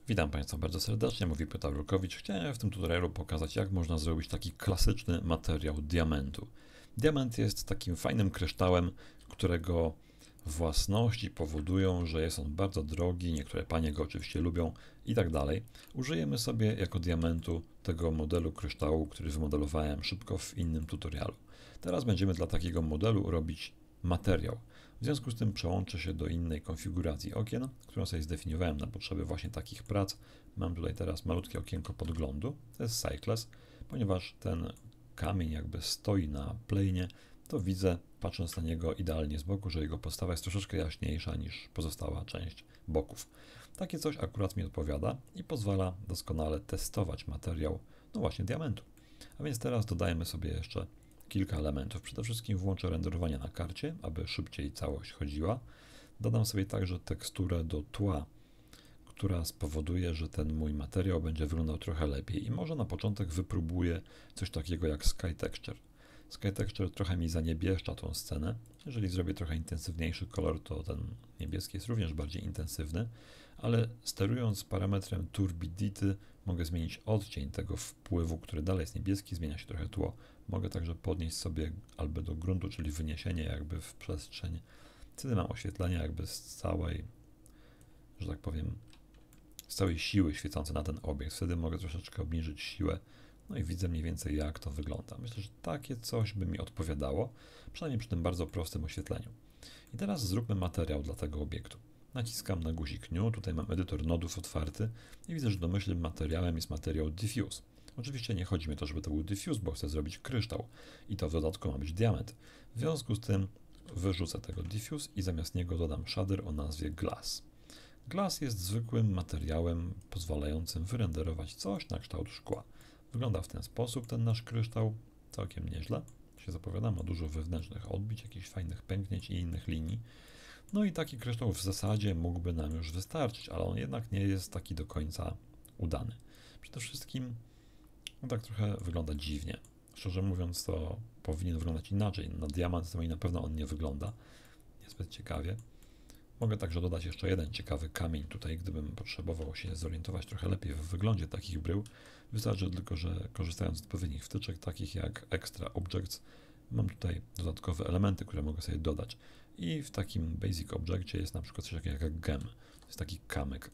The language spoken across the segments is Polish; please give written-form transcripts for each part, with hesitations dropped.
Witam Państwa bardzo serdecznie, mówi Piotr Rulkowicz. Chciałem w tym tutorialu pokazać, jak można zrobić taki klasyczny materiał diamentu. Diament jest takim fajnym kryształem, którego własności powodują, że jest on bardzo drogi, niektóre panie go oczywiście lubią i tak dalej. Użyjemy sobie jako diamentu tego modelu kryształu, który wymodelowałem szybko w innym tutorialu. Teraz będziemy dla takiego modelu robić materiał. W związku z tym przełączę się do innej konfiguracji okien, którą sobie zdefiniowałem na potrzeby właśnie takich prac. Mam tutaj teraz malutkie okienko podglądu, to jest Cycles, ponieważ ten kamień jakby stoi na planie, to widzę, patrząc na niego idealnie z boku, że jego podstawa jest troszeczkę jaśniejsza niż pozostała część boków. Takie coś akurat mi odpowiada i pozwala doskonale testować materiał, no właśnie diamentu. A więc teraz dodajemy sobie jeszcze kilka elementów. Przede wszystkim włączę renderowanie na karcie, aby szybciej całość chodziła. Dodam sobie także teksturę do tła, która spowoduje, że ten mój materiał będzie wyglądał trochę lepiej i może na początek wypróbuję coś takiego jak Sky Texture. Sky Texture trochę mi zaniebieszcza tą scenę. Jeżeli zrobię trochę intensywniejszy kolor, to ten niebieski jest również bardziej intensywny, ale sterując parametrem Turbidity mogę zmienić odcień tego wpływu, który dalej jest niebieski, zmienia się trochę tło. Mogę także podnieść sobie albo do gruntu, czyli wyniesienie jakby w przestrzeń. Wtedy mam oświetlenie jakby z całej, że tak powiem, z całej siły świecące na ten obiekt. Wtedy mogę troszeczkę obniżyć siłę, no i widzę mniej więcej jak to wygląda. Myślę, że takie coś by mi odpowiadało, przynajmniej przy tym bardzo prostym oświetleniu. I teraz zróbmy materiał dla tego obiektu. Naciskam na guzik New, tutaj mam edytor nodów otwarty i widzę, że domyślnym materiałem jest materiał Diffuse. Oczywiście nie chodzi mi o to, żeby to był diffuse, bo chcę zrobić kryształ i to w dodatku ma być diament. W związku z tym wyrzucę tego diffuse i zamiast niego dodam shader o nazwie glass. Glass jest zwykłym materiałem pozwalającym wyrenderować coś na kształt szkła. Wygląda w ten sposób ten nasz kryształ, całkiem nieźle. Się zapowiada, ma dużo wewnętrznych odbić, jakichś fajnych pęknięć i innych linii. No i taki kryształ w zasadzie mógłby nam już wystarczyć, ale on jednak nie jest taki do końca udany. Przede wszystkim no tak trochę wygląda dziwnie. Szczerze mówiąc, to powinien wyglądać inaczej. Na diament to i na pewno on nie wygląda niezbyt ciekawie. Mogę także dodać jeszcze jeden ciekawy kamień tutaj, gdybym potrzebował się zorientować trochę lepiej w wyglądzie takich brył. Wystarczy tylko, że korzystając z odpowiednich wtyczek, takich jak Extra Objects, mam tutaj dodatkowe elementy, które mogę sobie dodać. I w takim Basic Objectie jest na przykład coś takiego jak gem. To jest taki kamyk,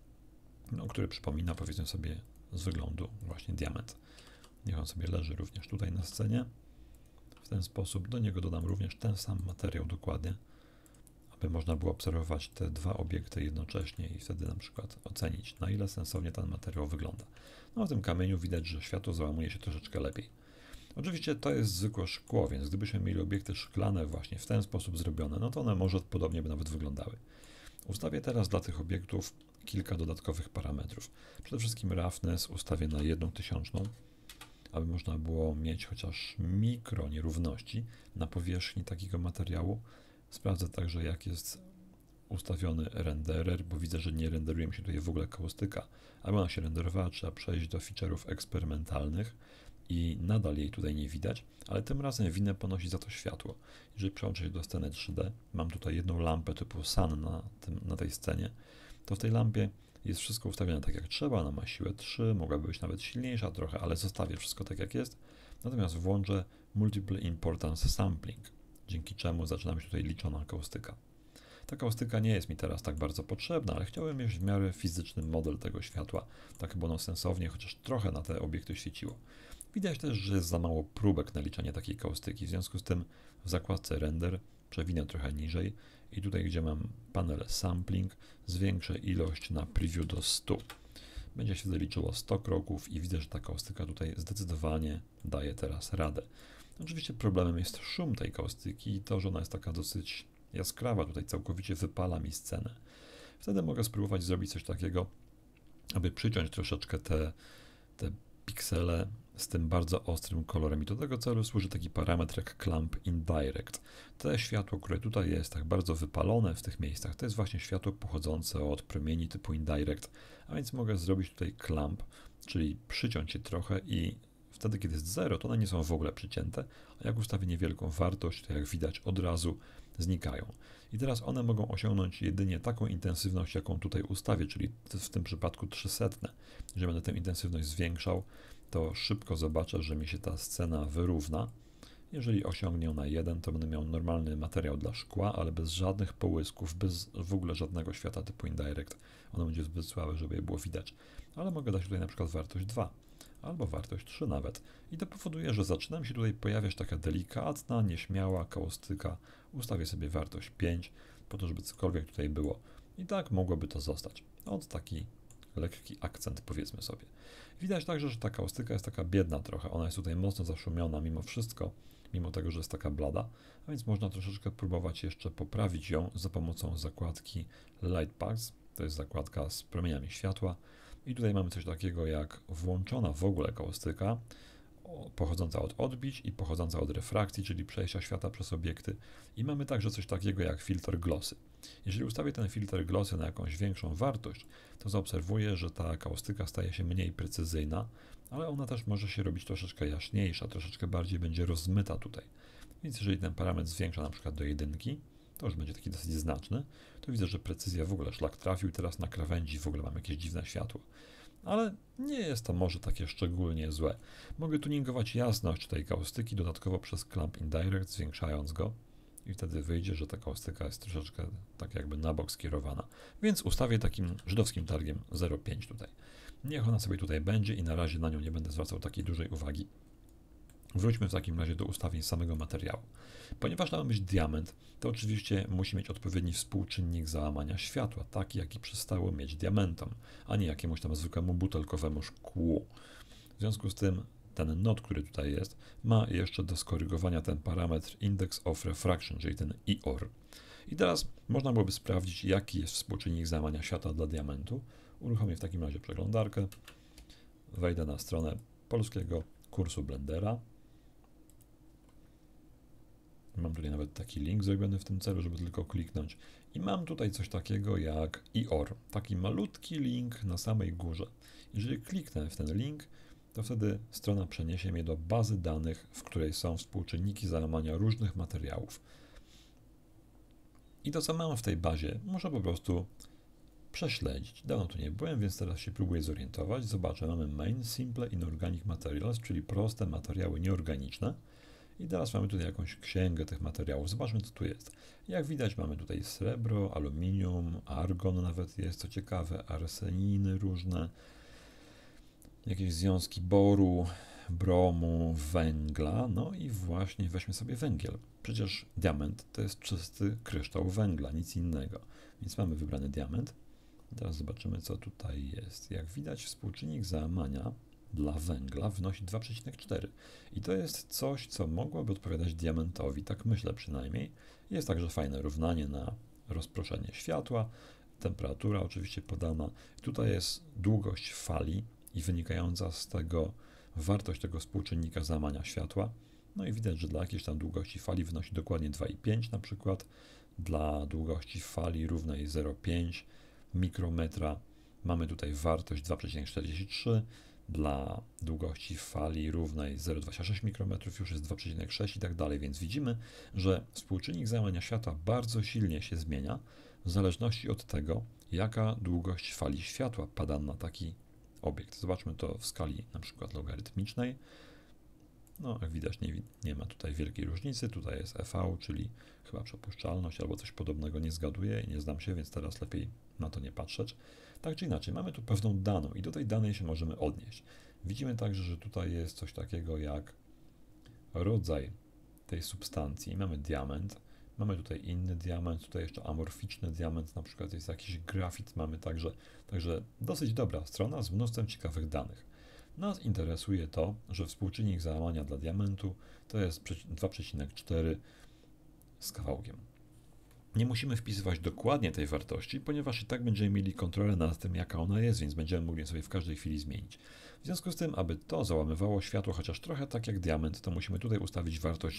no, który przypomina, powiedzmy sobie, z wyglądu właśnie diament. Niech on sobie leży również tutaj na scenie. W ten sposób do niego dodam również ten sam materiał dokładnie, aby można było obserwować te dwa obiekty jednocześnie i wtedy na przykład ocenić, na ile sensownie ten materiał wygląda. No w tym kamieniu widać, że światło załamuje się troszeczkę lepiej. Oczywiście to jest zwykłe szkło, więc gdybyśmy mieli obiekty szklane właśnie w ten sposób zrobione, no to one może podobnie by nawet wyglądały. Ustawię teraz dla tych obiektów kilka dodatkowych parametrów. Przede wszystkim roughness ustawię na 1/1000, aby można było mieć chociaż mikro nierówności na powierzchni takiego materiału. Sprawdzę także, jak jest ustawiony renderer, bo widzę, że nie renderuje mi się tutaj w ogóle kaustyka. Aby ona się renderowała, trzeba przejść do feature'ów eksperymentalnych i nadal jej tutaj nie widać, ale tym razem winę ponosi za to światło. Jeżeli przełączę się do sceny 3D, mam tutaj jedną lampę typu sun na tej scenie, to w tej lampie jest wszystko ustawione tak jak trzeba, ona ma siłę 3, mogłaby być nawet silniejsza trochę, ale zostawię wszystko tak jak jest. Natomiast włączę Multiple Importance Sampling, dzięki czemu zaczyna mi się tutaj liczona kaustyka. Ta kaustyka nie jest mi teraz tak bardzo potrzebna, ale chciałem mieć w miarę fizyczny model tego światła, tak by ono sensownie, chociaż trochę na te obiekty świeciło. Widać też, że jest za mało próbek na liczenie takiej kaustyki, w związku z tym w zakładce Render przewinę trochę niżej i tutaj, gdzie mam panel Sampling, zwiększę ilość na Preview do 100. Będzie się wtedy liczyło 100 kroków i widzę, że ta kaustyka tutaj zdecydowanie daje teraz radę. Oczywiście problemem jest szum tej kaustyki i to, że ona jest taka dosyć jaskrawa, tutaj całkowicie wypala mi scenę. Wtedy mogę spróbować zrobić coś takiego, aby przyciąć troszeczkę te piksele z tym bardzo ostrym kolorem i do tego celu służy taki parametr jak Clamp Indirect. To światło, które tutaj jest tak bardzo wypalone w tych miejscach, to jest właśnie światło pochodzące od promieni typu Indirect, a więc mogę zrobić tutaj Clamp, czyli przyciąć je trochę i wtedy, kiedy jest 0, to one nie są w ogóle przycięte, a jak ustawię niewielką wartość, to jak widać od razu znikają. I teraz one mogą osiągnąć jedynie taką intensywność, jaką tutaj ustawię, czyli w tym przypadku 300. Jeżeli będę tę intensywność zwiększał, to szybko zobaczę, że mi się ta scena wyrówna. Jeżeli osiągnie ona 1, to będę miał normalny materiał dla szkła, ale bez żadnych połysków, bez w ogóle żadnego światła typu indirect. Ono będzie zbyt słabe, żeby je było widać. Ale mogę dać tutaj na przykład wartość 2 albo wartość 3 nawet. I to powoduje, że zaczyna mi się tutaj pojawiać taka delikatna, nieśmiała kaustyka. Ustawię sobie wartość 5, po to, żeby cokolwiek tutaj było. I tak mogłoby to zostać. Taki lekki akcent, powiedzmy sobie. Widać także, że ta kaustyka jest taka biedna trochę. Ona jest tutaj mocno zaszumiona mimo wszystko, mimo tego, że jest taka blada. A więc można troszeczkę próbować jeszcze poprawić ją za pomocą zakładki Light Paths. To jest zakładka z promieniami światła. I tutaj mamy coś takiego jak włączona w ogóle kaustyka, pochodząca od odbić i pochodząca od refrakcji, czyli przejścia światła przez obiekty. I mamy także coś takiego jak filtr glossy. Jeżeli ustawię ten filtr glossy na jakąś większą wartość, to zaobserwuję, że ta kaustyka staje się mniej precyzyjna, ale ona też może się robić troszeczkę jaśniejsza, troszeczkę bardziej będzie rozmyta tutaj. Więc jeżeli ten parametr zwiększa na przykład do 1, to już będzie taki dosyć znaczny, to widzę, że precyzja w ogóle szlak trafił i teraz na krawędzi w ogóle mam jakieś dziwne światło. Ale nie jest to może takie szczególnie złe. Mogę tuningować jasność tej kaustyki dodatkowo przez Clamp Indirect, zwiększając go i wtedy wyjdzie, że ta kaustyka jest troszeczkę tak jakby na bok skierowana. Więc ustawię takim żydowskim targiem 0,5 tutaj. Niech ona sobie tutaj będzie i na razie na nią nie będę zwracał takiej dużej uwagi. Wróćmy w takim razie do ustawień samego materiału. Ponieważ to ma być diament, to oczywiście musi mieć odpowiedni współczynnik załamania światła, taki jaki przystało mieć diamentom, a nie jakiemuś tam zwykłemu butelkowemu szkłu. W związku z tym ten node, który tutaj jest, ma jeszcze do skorygowania ten parametr Index of Refraction, czyli ten IOR. I teraz można byłoby sprawdzić, jaki jest współczynnik załamania światła dla diamentu. Uruchomię w takim razie przeglądarkę, wejdę na stronę polskiego kursu Blendera. Mam tutaj nawet taki link zrobiony w tym celu, żeby tylko kliknąć. I mam tutaj coś takiego jak IOR, taki malutki link na samej górze. Jeżeli kliknę w ten link, to wtedy strona przeniesie mnie do bazy danych, w której są współczynniki załamania różnych materiałów. I to, co mam w tej bazie, muszę po prostu prześledzić. Dawno tu nie byłem, więc teraz się próbuję zorientować. Zobaczę, mamy Main Simple Inorganic Materials, czyli proste materiały nieorganiczne. I teraz mamy tutaj jakąś księgę tych materiałów. Zobaczmy, co tu jest. Jak widać, mamy tutaj srebro, aluminium, argon nawet jest, co ciekawe, arseniny różne, jakieś związki boru, bromu, węgla, no i właśnie weźmy sobie węgiel. Przecież diament to jest czysty kryształ węgla, nic innego. Więc mamy wybrany diament. Teraz zobaczymy, co tutaj jest. Jak widać, współczynnik załamania dla węgla wynosi 2,4. I to jest coś, co mogłoby odpowiadać diamentowi, tak myślę przynajmniej. Jest także fajne równanie na rozproszenie światła, temperatura oczywiście podana. Tutaj jest długość fali i wynikająca z tego wartość tego współczynnika załamania światła. No i widać, że dla jakiejś tam długości fali wynosi dokładnie 2,5 na przykład. Dla długości fali równej 0,5 mikrometra mamy tutaj wartość 2,43. Dla długości fali równej 0,26 mikrometrów już jest 2,6 i tak dalej, więc widzimy, że współczynnik załamania światła bardzo silnie się zmienia w zależności od tego, jaka długość fali światła pada na taki obiekt. Zobaczmy to w skali na przykład logarytmicznej. No, jak widać, nie ma tutaj wielkiej różnicy. Tutaj jest EV, czyli chyba przepuszczalność albo coś podobnego, nie zgaduję i nie znam się, więc teraz lepiej na to nie patrzeć. Tak czy inaczej, mamy tu pewną daną i do tej danej się możemy odnieść. Widzimy także, że tutaj jest coś takiego jak rodzaj tej substancji. Mamy diament, mamy tutaj inny diament, tutaj jeszcze amorficzny diament, na przykład jest jakiś grafit, mamy także dosyć dobra strona z mnóstwem ciekawych danych. Nas interesuje to, że współczynnik załamania dla diamentu to jest 2,4 z kawałkiem. Nie musimy wpisywać dokładnie tej wartości, ponieważ i tak będziemy mieli kontrolę nad tym, jaka ona jest, więc będziemy mogli sobie w każdej chwili zmienić. W związku z tym, aby to załamywało światło chociaż trochę tak jak diament, to musimy tutaj ustawić wartość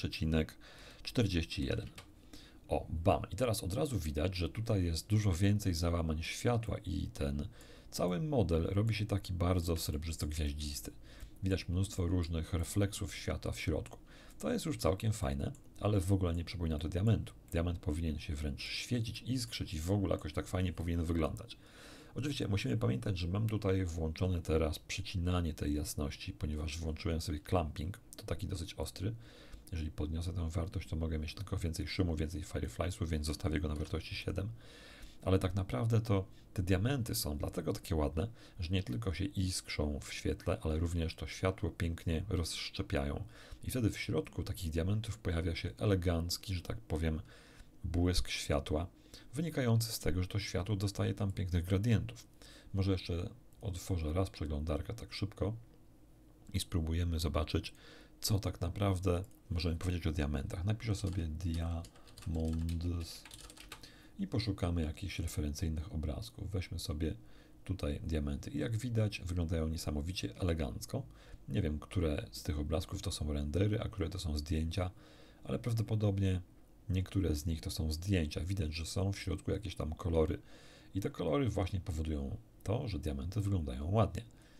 2,41. O, bam! I teraz od razu widać, że tutaj jest dużo więcej załamań światła i ten cały model robi się taki bardzo srebrzysto-gwiaździsty. Widać mnóstwo różnych refleksów światła w środku. To jest już całkiem fajne, ale w ogóle nie przypomina to diamentu. Diament powinien się wręcz świecić, iskrzyć i w ogóle jakoś tak fajnie powinien wyglądać. Oczywiście musimy pamiętać, że mam tutaj włączone teraz przycinanie tej jasności, ponieważ włączyłem sobie clamping, to taki dosyć ostry. Jeżeli podniosę tę wartość, to mogę mieć tylko więcej szumu, więcej firefliesów, więc zostawię go na wartości 7. Ale tak naprawdę to te diamenty są dlatego takie ładne, że nie tylko się iskrzą w świetle, ale również to światło pięknie rozszczepiają. I wtedy w środku takich diamentów pojawia się elegancki, że tak powiem, błysk światła, wynikający z tego, że to światło dostaje tam pięknych gradientów. Może jeszcze otworzę raz przeglądarkę tak szybko i spróbujemy zobaczyć, co tak naprawdę możemy powiedzieć o diamentach. Napiszę sobie diamonds i poszukamy jakichś referencyjnych obrazków. Weźmy sobie tutaj diamenty. I jak widać, wyglądają niesamowicie elegancko. Nie wiem, które z tych obrazków to są rendery, a które to są zdjęcia, ale prawdopodobnie niektóre z nich to są zdjęcia. Widać, że są w środku jakieś tam kolory. I te kolory właśnie powodują to, że diamenty wyglądają ładnie.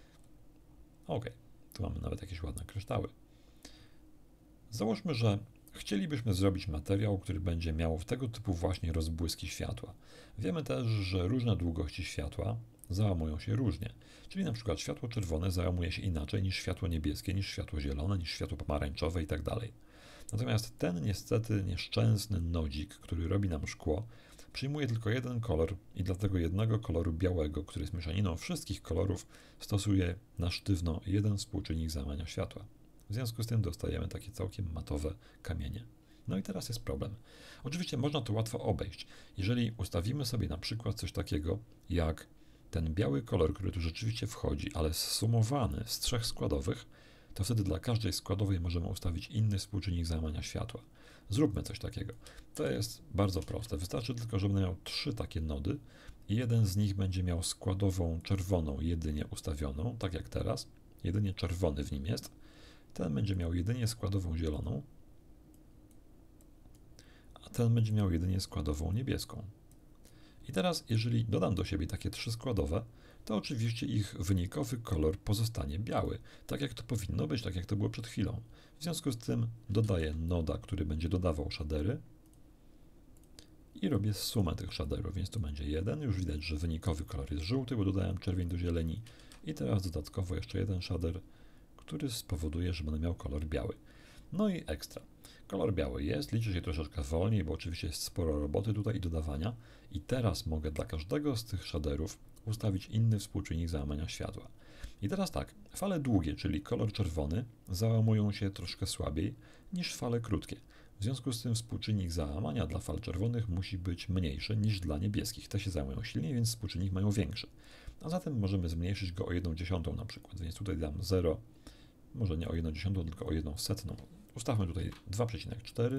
Ok, tu mamy nawet jakieś ładne kryształy. Załóżmy, że chcielibyśmy zrobić materiał, który będzie miał tego typu właśnie rozbłyski światła. Wiemy też, że różne długości światła załamują się różnie. Czyli na przykład światło czerwone załamuje się inaczej niż światło niebieskie, niż światło zielone, niż światło pomarańczowe i tak dalej. Natomiast ten niestety nieszczęsny nodzik, który robi nam szkło, przyjmuje tylko jeden kolor i dla tego jednego koloru białego, który jest mieszaniną wszystkich kolorów, stosuje na sztywno jeden współczynnik załamania światła. W związku z tym dostajemy takie całkiem matowe kamienie. No i teraz jest problem. Oczywiście można to łatwo obejść. Jeżeli ustawimy sobie na przykład coś takiego jak ten biały kolor, który tu rzeczywiście wchodzi, ale zsumowany z 3 składowych, to wtedy dla każdej składowej możemy ustawić inny współczynnik załamania światła. Zróbmy coś takiego. To jest bardzo proste. Wystarczy tylko, że będę miał 3 takie nody i jeden z nich będzie miał składową czerwoną jedynie ustawioną, tak jak teraz. Jedynie czerwony w nim jest. Ten będzie miał jedynie składową zieloną, a ten będzie miał jedynie składową niebieską. I teraz, jeżeli dodam do siebie takie 3 składowe, to oczywiście ich wynikowy kolor pozostanie biały, tak jak to powinno być, tak jak to było przed chwilą. W związku z tym dodaję noda, który będzie dodawał shadery i robię sumę tych shaderów, więc tu będzie 1. Już widać, że wynikowy kolor jest żółty, bo dodałem czerwień do zieleni. I teraz dodatkowo jeszcze jeden shader, który spowoduje, że będę miał kolor biały. No i ekstra. Kolor biały jest, liczy się troszeczkę wolniej, bo oczywiście jest sporo roboty tutaj i dodawania. I teraz mogę dla każdego z tych shaderów ustawić inny współczynnik załamania światła. I teraz tak, fale długie, czyli kolor czerwony, załamują się troszkę słabiej niż fale krótkie. W związku z tym współczynnik załamania dla fal czerwonych musi być mniejszy niż dla niebieskich. Te się załamują silniej, więc współczynnik mają większy. A zatem możemy zmniejszyć go o 1/10 na przykład, więc tutaj dam 0, może nie o 1/10, tylko o 1/100. Ustawmy tutaj 2,4.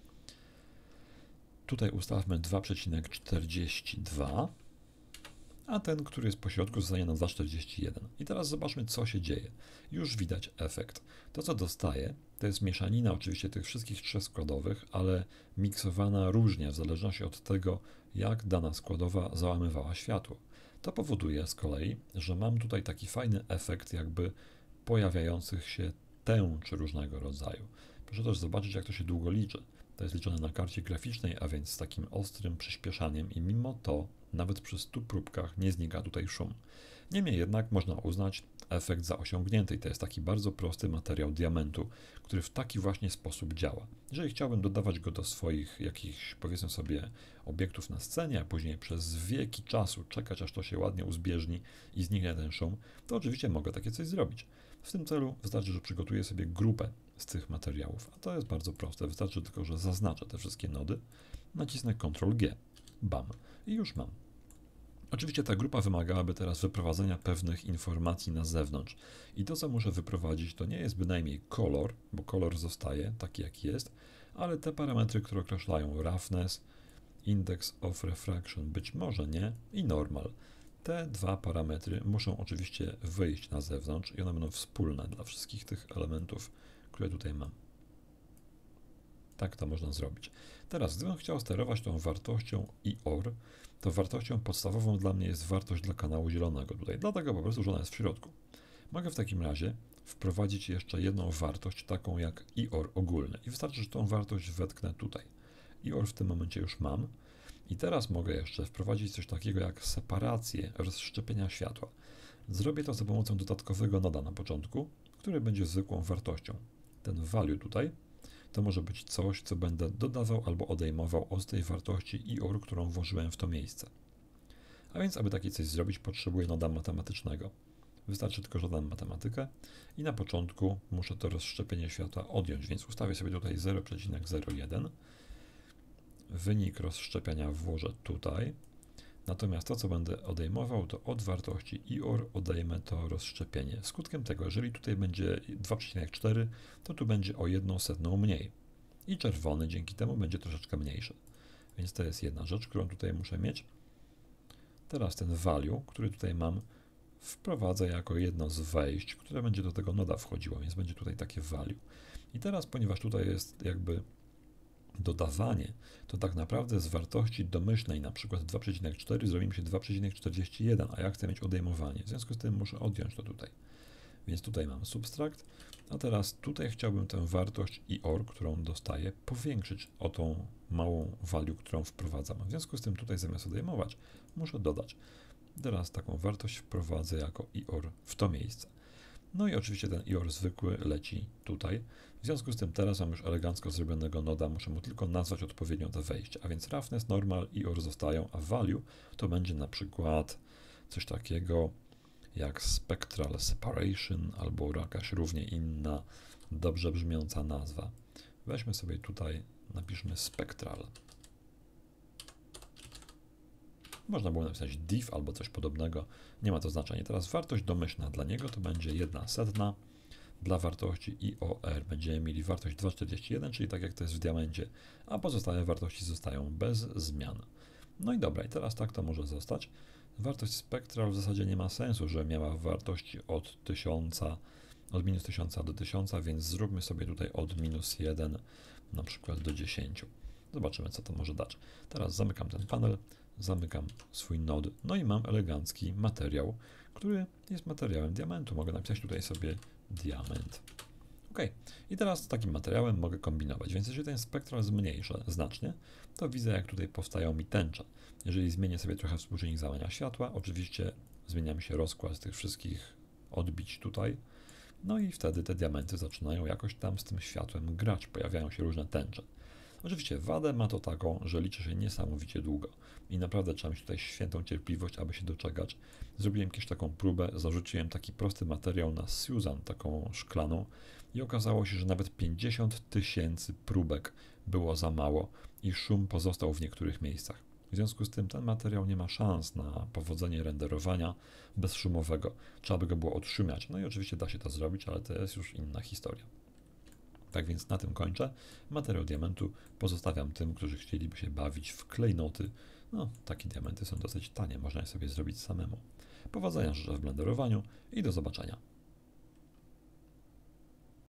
Tutaj ustawmy 2,42. A ten, który jest po środku, zostanie na 2,41. I teraz zobaczmy, co się dzieje. Już widać efekt. To, co dostaję, to jest mieszanina oczywiście tych wszystkich 3 składowych, ale miksowana różnie w zależności od tego, jak dana składowa załamywała światło. To powoduje z kolei, że mam tutaj taki fajny efekt jakby pojawiających się tęczy różnego rodzaju. Proszę też zobaczyć, jak to się długo liczy. To jest liczone na karcie graficznej, a więc z takim ostrym przyspieszaniem i mimo to nawet przy 100 próbkach nie znika tutaj szum. Niemniej jednak można uznać efekt za osiągnięty i to jest taki bardzo prosty materiał diamentu, który w taki właśnie sposób działa. Jeżeli chciałbym dodawać go do swoich jakichś, powiedzmy sobie, obiektów na scenie, a później przez wieki czasu czekać, aż to się ładnie uzbieżni i zniknie ten szum, to oczywiście mogę takie coś zrobić. W tym celu wystarczy, że przygotuję sobie grupę z tych materiałów, a to jest bardzo proste. Wystarczy tylko, że zaznaczę te wszystkie nody, nacisnę Ctrl+G, bam, i już mam. Oczywiście ta grupa wymagałaby teraz wyprowadzenia pewnych informacji na zewnątrz i to, co muszę wyprowadzić, to nie jest bynajmniej kolor, bo kolor zostaje taki, jaki jest, ale te parametry, które określają roughness, index of refraction, być może nie, i normal. Te 2 parametry muszą oczywiście wyjść na zewnątrz i one będą wspólne dla wszystkich tych elementów, które tutaj mam. Tak to można zrobić. Teraz, gdybym chciał sterować tą wartością IOR, to wartością podstawową dla mnie jest wartość dla kanału zielonego tutaj, dlatego po prostu, że ona jest w środku. Mogę w takim razie wprowadzić jeszcze jedną wartość, taką jak IOR ogólny. I wystarczy, że tą wartość wetknę tutaj. IOR w tym momencie już mam. I teraz mogę jeszcze wprowadzić coś takiego jak separację rozszczepienia światła. Zrobię to za pomocą dodatkowego noda na początku, który będzie zwykłą wartością. Ten value tutaj to może być coś, co będę dodawał albo odejmował od tej wartości IOR, którą włożyłem w to miejsce. A więc, aby takie coś zrobić, potrzebuję noda matematycznego. Wystarczy tylko, że dodam matematykę i na początku muszę to rozszczepienie światła odjąć, więc ustawię sobie tutaj 0,01. Wynik rozszczepiania włożę tutaj. Natomiast to, co będę odejmował, to od wartości IOR odejmę to rozszczepienie. Skutkiem tego, jeżeli tutaj będzie 2,4, to tu będzie o 1/100 mniej. I czerwony dzięki temu będzie troszeczkę mniejszy. Więc to jest jedna rzecz, którą tutaj muszę mieć. Teraz ten value, który tutaj mam, wprowadzę jako jedno z wejść, które będzie do tego noda wchodziło, więc będzie tutaj takie value. I teraz, ponieważ tutaj jest jakby dodawanie, to tak naprawdę z wartości domyślnej, na przykład 2,4 zrobi mi się 2,41, a ja chcę mieć odejmowanie. W związku z tym muszę odjąć to tutaj. Więc tutaj mam substrakt, a teraz tutaj chciałbym tę wartość IOR, którą dostaję, powiększyć o tą małą value, którą wprowadzam. W związku z tym tutaj zamiast odejmować, muszę dodać. Teraz taką wartość wprowadzę jako IOR w to miejsce. No i oczywiście ten IOR zwykły leci tutaj. W związku z tym teraz mam już elegancko zrobionego noda, muszę mu tylko nazwać odpowiednio to wejście. A więc roughness, normal, IOR zostają, a value to będzie na przykład coś takiego jak spectral separation albo jakaś równie inna, dobrze brzmiąca nazwa. Weźmy sobie tutaj, napiszmy spectral. Można było napisać div albo coś podobnego, nie ma to znaczenia. Teraz wartość domyślna dla niego to będzie 1/100. Dla wartości IOR będziemy mieli wartość 2,41, czyli tak jak to jest w diamencie, a pozostałe wartości zostają bez zmian. No i dobra, i teraz tak to może zostać. Wartość spectral w zasadzie nie ma sensu, że miała wartości od 1000, od minus 1000 do 1000, więc zróbmy sobie tutaj od -1 na przykład do 10. Zobaczymy, co to może dać. Teraz zamykam ten panel, zamykam swój nod, no i mam elegancki materiał, który jest materiałem diamentu. Mogę napisać tutaj sobie diament. Ok, i teraz z takim materiałem mogę kombinować, więc jeżeli ten spektral zmniejszę znacznie, to widzę, jak tutaj powstają mi tęcze. Jeżeli zmienię sobie trochę współczynnik załamania światła, oczywiście zmienia mi się rozkład tych wszystkich odbić tutaj, no i wtedy te diamenty zaczynają jakoś tam z tym światłem grać, pojawiają się różne tęcze. Oczywiście wadę ma to taką, że liczy się niesamowicie długo i naprawdę trzeba mieć tutaj świętą cierpliwość, aby się doczekać. Zrobiłem kiedyś taką próbę, zarzuciłem taki prosty materiał na Susan, taką szklaną i okazało się, że nawet 50 000 próbek było za mało i szum pozostał w niektórych miejscach. W związku z tym ten materiał nie ma szans na powodzenie renderowania bezszumowego. Trzeba by go było odszumiać. No i oczywiście da się to zrobić, ale to jest już inna historia. Tak więc na tym kończę. Materiał diamentu pozostawiam tym, którzy chcieliby się bawić w klejnoty. No, takie diamenty są dosyć tanie, można je sobie zrobić samemu. Powodzenia życzę w blenderowaniu i do zobaczenia.